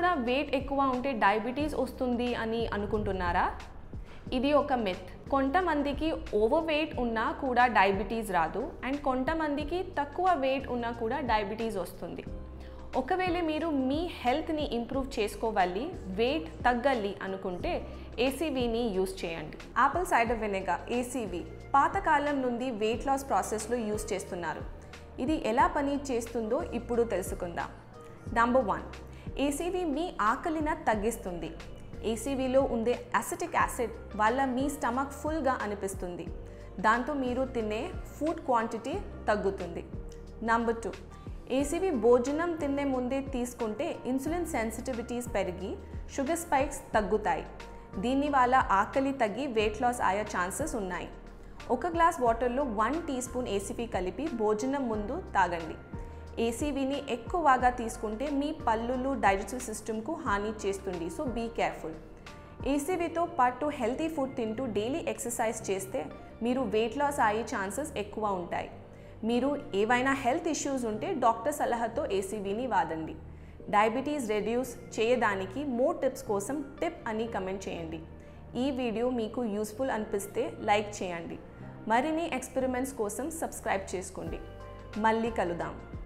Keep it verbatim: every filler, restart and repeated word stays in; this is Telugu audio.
ఏదైనా వెయిట్ ఎక్కువ ఉంటే డయాబెటీస్ వస్తుంది అని అనుకుంటున్నారా? ఇది ఒక మిత్. కొంతమందికి ఓవర్ వెయిట్ ఉన్నా కూడా డయాబెటీస్ రాదు అండ్ కొంతమందికి తక్కువ వెయిట్ ఉన్నా కూడా డయాబెటీస్ వస్తుంది. ఒకవేళ మీరు మీ హెల్త్ని ఇంప్రూవ్ చేసుకోవాలి, వెయిట్ తగ్గాలి అనుకుంటే ఏసీవీని యూస్ చేయండి. యాపిల్ సైడర్ వెనిగర్ ఏసీవీ పాతకాలం నుండి వెయిట్ లాస్ ప్రాసెస్లో యూస్ చేస్తున్నారు. ఇది ఎలా పని చేస్తుందో ఇప్పుడు తెలుసుకుందాం. నంబర్ వన్, ఏసీవీ మీ ఆకలిని తగ్గిస్తుంది. ఏసీవీలో ఉండే అసిటిక్ యాసిడ్ వల్ల మీ స్టమక్ ఫుల్గా అనిపిస్తుంది. దాంతో మీరు తినే ఫుడ్ క్వాంటిటీ తగ్గుతుంది. నంబర్ టూ, ఏసీవీ భోజనం తినే ముందే తీసుకుంటే ఇన్సులిన్ సెన్సిటివిటీస్ పెరిగి షుగర్ స్పైక్స్ తగ్గుతాయి. దీనివల్ల ఆకలి తగ్గి వెయిట్ లాస్ అయ్యే ఛాన్సెస్ ఉన్నాయి. ఒక గ్లాస్ వాటర్లో వన్ టీ స్పూన్ ఏసీవీ కలిపి భోజనం ముందు తాగండి. ఏసీవీని ఎక్కువగా తీసుకుంటే మీ పళ్ళులు డైజెస్టివ్ సిస్టమ్కు హాని చేస్తుంది, సో బీ కేర్ఫుల్. ఏసీవీతో పాటు హెల్తీ ఫుడ్ తింటూ డైలీ ఎక్సర్సైజ్ చేస్తే మీరు వెయిట్ లాస్ అయ్యే ఛాన్సెస్ ఎక్కువ ఉంటాయి. మీరు ఏవైనా హెల్త్ ఇష్యూస్ ఉంటే డాక్టర్ సలహాతో ఏసీవీని వాడండి. డయాబెటీస్ రెడ్యూస్ చేయడానికి మోర్ టిప్స్ కోసం టిప్ అని కమెంట్ చేయండి. ఈ వీడియో మీకు యూస్ఫుల్ అనిపిస్తే లైక్ చేయండి. మరిన్ని ఎక్స్పెరిమెంట్స్ కోసం సబ్స్క్రైబ్ చేసుకోండి. మళ్ళీ కలుద్దాం.